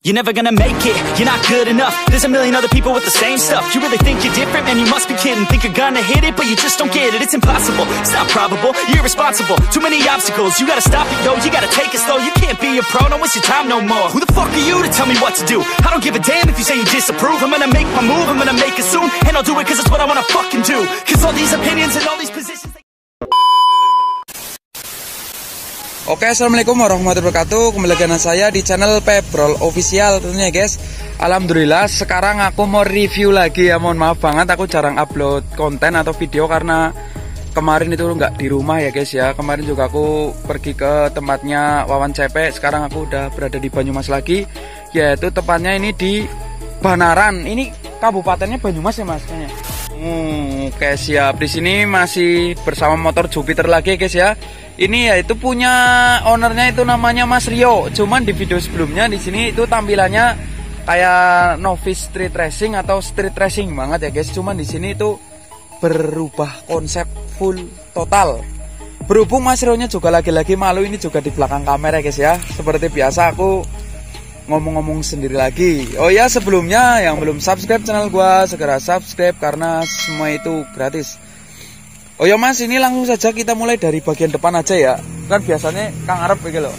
You're never gonna make it, you're not good enough. There's a million other people with the same stuff. You really think you're different? Man, you must be kidding. Think you're gonna hit it, but you just don't get it. It's impossible, it's not probable, you're irresponsible. Too many obstacles, you gotta stop it, yo. You gotta take it slow, you can't be a pro. Don't waste your time no more. Who the fuck are you to tell me what to do? I don't give a damn if you say you disapprove. I'm gonna make my move, I'm gonna make it soon. And I'll do it cause it's what I wanna fucking do. Cause all these opinions and all these positions Oke, assalamualaikum warahmatullahi wabarakatuh. Kembali lagi dengan saya di channel Pebrol Official tentunya guys. Alhamdulillah sekarang aku mau review lagi ya. Mohon maaf banget aku jarang upload konten atau video karena kemarin itu nggak di rumah ya guys ya. Kemarin juga aku pergi ke tempatnya Wawan CP. Sekarang aku udah berada di Banyumas lagi, yaitu tepatnya ini di Banaran. Ini kabupatennya Banyumas ya mas kayaknya. Oke siap. Di sini masih bersama motor Jupiter lagi guys ya. Ini ya itu punya ownernya itu namanya Mas Rio. Cuman di video sebelumnya di sini itu tampilannya kayak novice street racing atau street racing banget ya guys. Cuman di sini itu berubah konsep full total. Berhubung Mas Rio nya juga lagi-lagi malu, ini juga di belakang kamera guys ya. Seperti biasa aku ngomong-ngomong sendiri lagi. Oh ya, sebelumnya yang belum subscribe channel gua segera subscribe karena semua itu gratis. Oh ya mas, ini langsung saja kita mulai dari bagian depan aja ya. Kan biasanya Kang Arep gitu loh.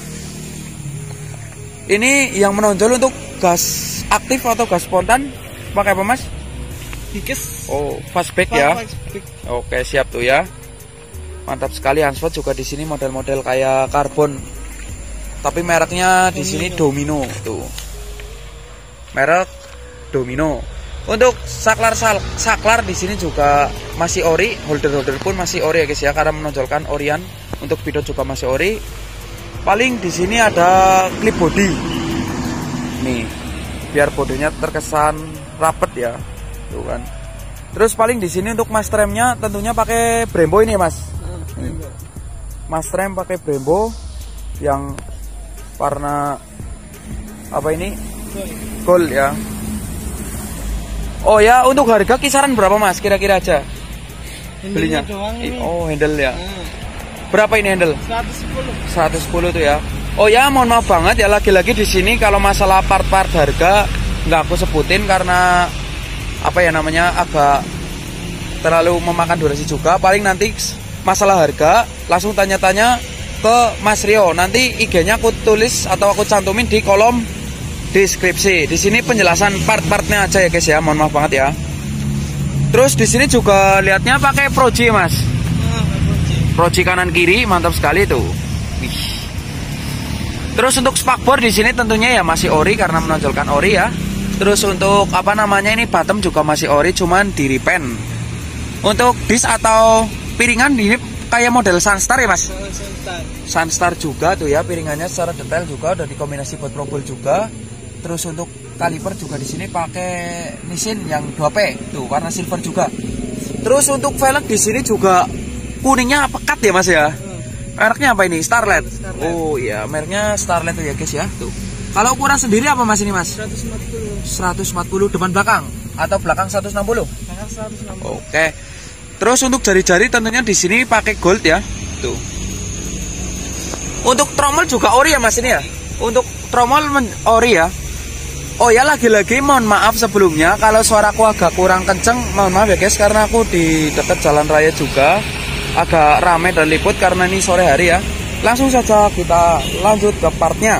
Ini yang menonjol untuk gas aktif atau gas spontan pakai apa mas? Dikes. Oh, fastback ya. Oke, siap tuh ya. Mantap sekali. Hanspot juga di sini model-model kayak karbon. Tapi mereknya di sini Domino tuh. Merek Domino. Untuk saklar di sini juga masih ori, holder pun masih ori ya guys ya, karena menonjolkan orian. Untuk pidot juga masih ori. Paling di sini ada clip body. Nih, biar bodinya terkesan rapet ya. Tuh kan. Terus paling di sini untuk mas remnya tentunya pakai Brembo ini mas. Mas rem pakai Brembo yang warna apa ini? Gold ya. Oh ya, untuk harga kisaran berapa mas kira-kira aja belinya? Oh handle ya. Berapa ini handle? 110 tuh ya. Oh ya, mohon maaf banget ya, lagi-lagi di sini kalau masalah part-part harga nggak aku sebutin karena apa ya namanya, agak terlalu memakan durasi juga. Paling nanti masalah harga langsung tanya-tanya ke Mas Rio. Nanti IG-nya aku tulis atau aku cantumin di kolom deskripsi. Di sini penjelasan part-partnya aja ya guys ya. Mohon maaf banget ya. Terus di sini juga lihatnya pakai Proji mas. Proji kanan kiri mantap sekali tuh. Wih. Terus untuk spakbor di sini tentunya ya masih ori karena menonjolkan ori ya. Terus untuk apa namanya ini bottom juga masih ori, cuman di repaint. Untuk disc atau piringan ini kayak model Sunstar ya mas. Sunstar juga tuh ya, piringannya secara detail juga udah dikombinasi buat probol juga. Terus untuk kaliper juga di sini pakai Nissin yang 2P tuh warna silver juga. Terus untuk velg di sini juga kuningnya pekat ya mas ya. Mereknya apa ini? Starlet. Oh iya, mereknya Starlet tuh ya guys ya tuh. Kalau ukuran sendiri apa mas ini mas? 140 depan belakang atau belakang 160? Belakang 160. Oke. Terus untuk jari-jari tentunya di sini pakai gold ya tuh. Untuk tromol juga ori ya mas ini ya. Untuk tromol ori ya. Oh ya, lagi-lagi mohon maaf sebelumnya kalau suaraku agak kurang kenceng, mohon maaf ya guys, karena aku di dekat jalan raya juga agak ramai dan liput karena ini sore hari ya. Langsung saja kita lanjut ke partnya.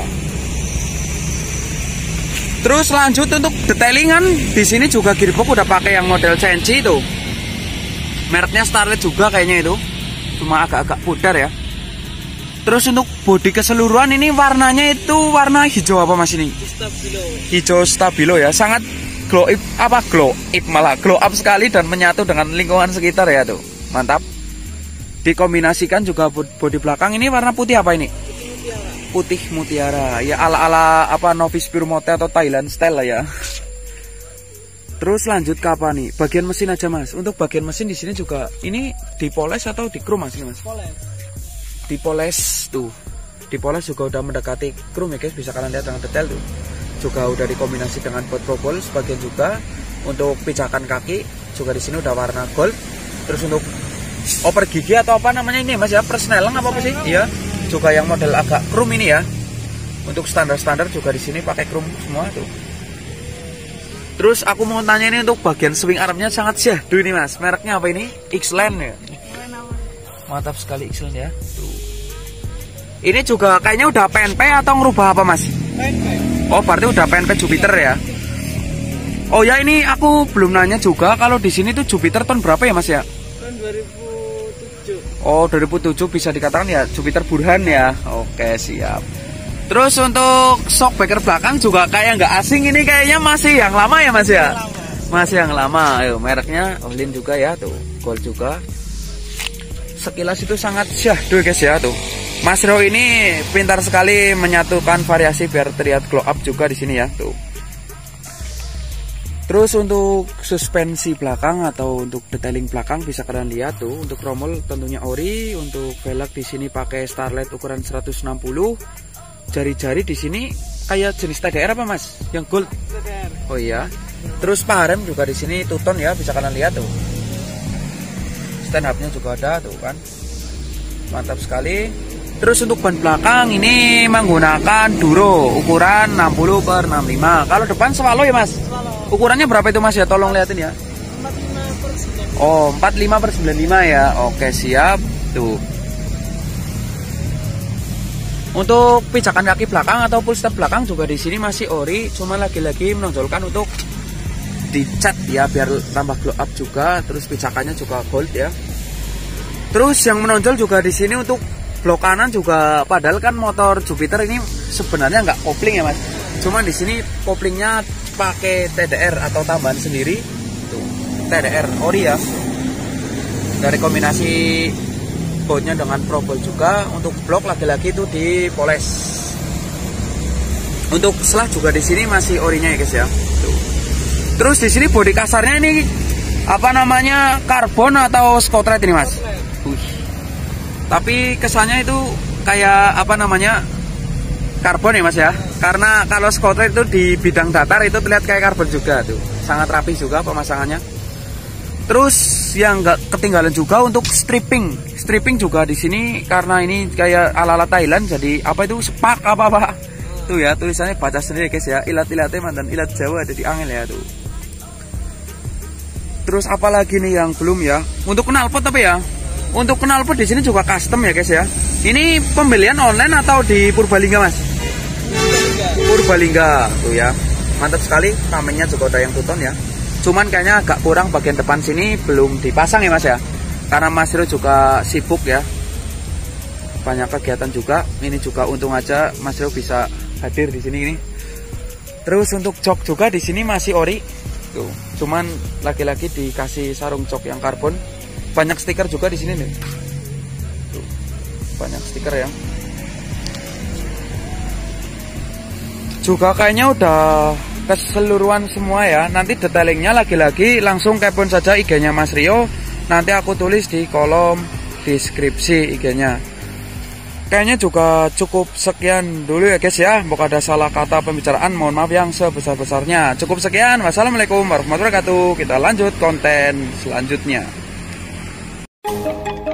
Terus lanjut untuk detailingan di sini juga gearbox udah pakai yang model CNC itu. Mereknya Starlet juga kayaknya itu, cuma agak-agak pudar ya. Terus untuk bodi keseluruhan ini warnanya itu warna hijau apa mas ini? Stabilo. Hijau stabilo ya, sangat glow up sekali dan menyatu dengan lingkungan sekitar ya tuh. Mantap. Dikombinasikan juga bodi belakang ini warna putih apa ini? Putih mutiara. Ya ala-ala apa novice pure mode atau Thailand style lah ya. Terus lanjut ke apa nih? Bagian mesin aja mas. Untuk bagian mesin di sini juga ini dipoles atau di chrome mas ini mas? Dipoles tuh. Dipoles juga udah mendekati chrome ya guys, bisa kalian lihat dengan detail tuh. Juga udah dikombinasi dengan bot probol sebagian juga. Untuk pijakan kaki juga di sini udah warna gold. Terus untuk oper gigi atau apa namanya ini mas ya, persneleng apa sih? Iya. Juga yang model agak chrome ini ya. Untuk standar-standar juga di sini pakai chrome semua tuh. Terus aku mau tanya ini untuk bagian swing armnya sangat syahdu ini mas. Mereknya apa ini? X-Line ya. Mantap sekali X-Line ya. Tuh. Ini juga kayaknya udah PNP atau ngerubah apa mas? PNP. Oh berarti udah PNP Jupiter ya. Oh ya ini aku belum nanya juga kalau di sini tuh Jupiter tahun berapa ya mas ya? Tahun 2007. Oh 2007 bisa dikatakan ya Jupiter Burhan ya. Oke siap. Terus untuk shockbreaker belakang juga kayak nggak asing ini kayaknya masih yang lama ya mas ya? Masih yang lama. Ayo mereknya Olin juga ya tuh, gold juga. Sekilas itu sangat syahdu guys ya tuh. Mas Rio ini pintar sekali menyatukan variasi biar terlihat glow up juga di sini ya tuh. Terus untuk suspensi belakang atau untuk detailing belakang bisa kalian lihat tuh. Untuk romol tentunya ori, untuk velg di sini pakai Starlight ukuran 160. Jari-jari di sini kayak jenis TDR apa mas? Yang gold. TDR. Oh iya. Terus parem juga di sini two-tone ya, bisa kalian lihat tuh. Stand up-nya juga ada tuh kan. Mantap sekali. Terus untuk ban belakang ini menggunakan Duro ukuran 60/65. Kalau depan Swallow ya mas? Swallow. Ukurannya berapa itu mas ya? Tolong liatin ya. 45/95. Oh 45/95 ya. Oke siap tuh. Untuk pijakan kaki belakang atau full step belakang juga di sini masih ori, cuma lagi-lagi menonjolkan untuk dicat ya biar tambah glow up juga. Terus pijakannya juga gold ya. Terus yang menonjol juga di sini untuk blok kanan juga, padahal kan motor Jupiter ini sebenarnya nggak kopling ya mas. Cuma di sini koplingnya pakai TDR atau tambahan sendiri. Tuh, TDR ori ya. Dari kombinasi bautnya dengan probol juga. Untuk blok lagi-lagi itu dipoles. Untuk selah juga di sini masih orinya ya guys ya. Tuh. Terus di sini bodi kasarnya ini apa namanya, karbon atau Scottrade ini mas? Tapi kesannya itu kayak apa namanya, karbon ya mas ya. Karena kalau Scottrade itu di bidang datar itu terlihat kayak karbon juga tuh. Sangat rapi juga pemasangannya. Terus yang nggak ketinggalan juga untuk stripping juga di sini karena ini kayak ala-ala Thailand, jadi apa itu sepak apa tuh ya, tulisannya baca sendiri guys ya, ilat-ilatnya mantan ilat Jawa ada di angel ya tuh. Terus apalagi nih yang belum ya, untuk knalpot apa ya? Untuk knalpot di sini juga custom ya guys ya. Ini pembelian online atau di Purbalingga mas? Purbalingga tuh ya, mantap sekali. Kamennya juga ada yang two-tone ya. Cuman kayaknya agak kurang bagian depan sini belum dipasang ya mas ya. Karena Mas Rio juga sibuk ya. Banyak kegiatan juga. Ini juga untung aja Mas Rio bisa hadir di sini ini. Terus untuk jok juga di sini masih ori. Tuh. Cuman lagi-lagi dikasih sarung jok yang karbon. Banyak stiker juga di sini nih. Tuh. Banyak stiker ya. Juga kayaknya udah keseluruhan semua ya. Nanti detailingnya lagi-lagi langsung kepoin saja IG-nya Mas Rio. Nanti aku tulis di kolom deskripsi IG-nya. Kayaknya juga cukup sekian dulu ya guys ya. Moga ada salah kata pembicaraan, mohon maaf yang sebesar-besarnya. Cukup sekian. Wassalamualaikum warahmatullahi wabarakatuh. Kita lanjut konten selanjutnya.